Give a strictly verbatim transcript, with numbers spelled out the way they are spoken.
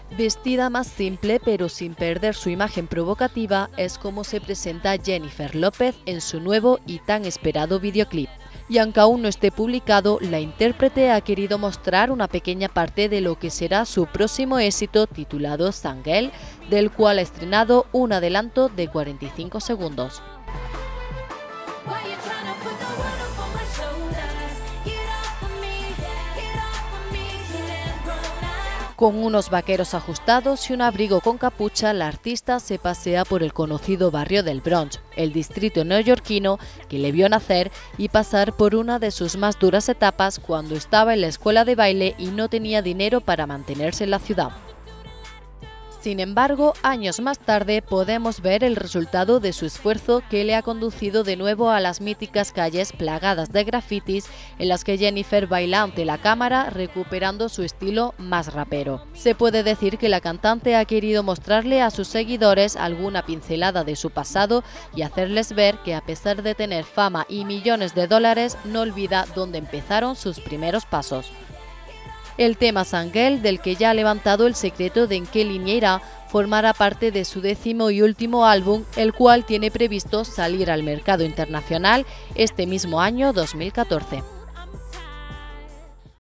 Vestida más simple pero sin perder su imagen provocativa es como se presenta Jennifer López en su nuevo y tan esperado videoclip. Y aunque aún no esté publicado, la intérprete ha querido mostrar una pequeña parte de lo que será su próximo éxito titulado Sangel, del cual ha estrenado un adelanto de cuarenta y cinco segundos. Con unos vaqueros ajustados y un abrigo con capucha, la artista se pasea por el conocido barrio del Bronx, el distrito neoyorquino que le vio nacer y pasar por una de sus más duras etapas cuando estaba en la escuela de baile y no tenía dinero para mantenerse en la ciudad. Sin embargo, años más tarde podemos ver el resultado de su esfuerzo que le ha conducido de nuevo a las míticas calles plagadas de grafitis en las que Jennifer baila ante la cámara recuperando su estilo más rapero. Se puede decir que la cantante ha querido mostrarle a sus seguidores alguna pincelada de su pasado y hacerles ver que a pesar de tener fama y millones de dólares, no olvida dónde empezaron sus primeros pasos. El tema Sangel, del que ya ha levantado el secreto de en qué línea irá, formará parte de su décimo y último álbum, el cual tiene previsto salir al mercado internacional este mismo año dos mil catorce.